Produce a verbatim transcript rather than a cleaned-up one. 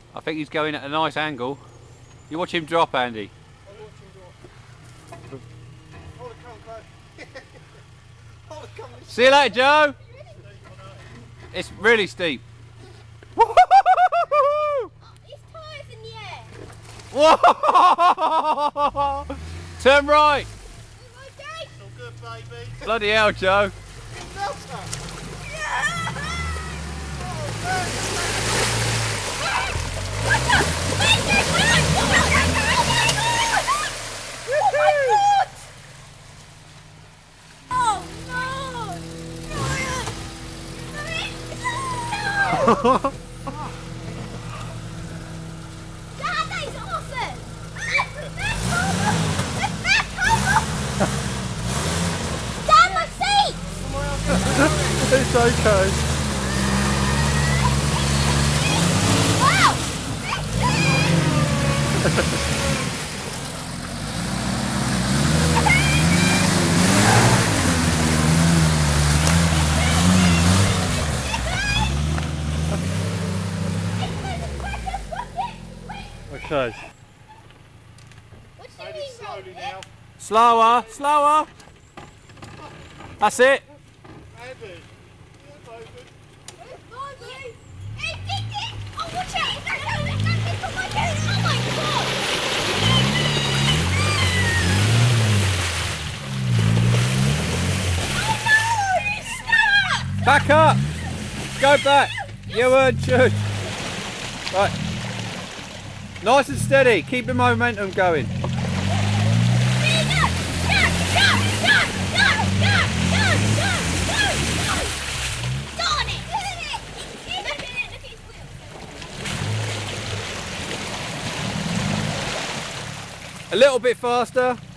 I think he's going at a nice angle. You watch him drop, Andy. I'll watch him drop. Hold it, come on, Hold it, come on. See you later, Joe. It's really steep. Oh, his tyres in the air. Whoa! Turn right. Okay. It's all good, baby. Bloody hell, Joe. Oh, Dad, that is awesome! Dad, my seat! It's okay. Wow! Okay. What's the Maybe mean slowly roll? now. Slower, slower. That's it. Andy. Yeah, baby. Hey, Dick, Dick! Oh, watch out! It's not going to hit my boot! Oh my god! Oh no! Stop! Back up. Go back. You weren't shoot. Right. Nice and steady. Keep the momentum going. A little bit faster.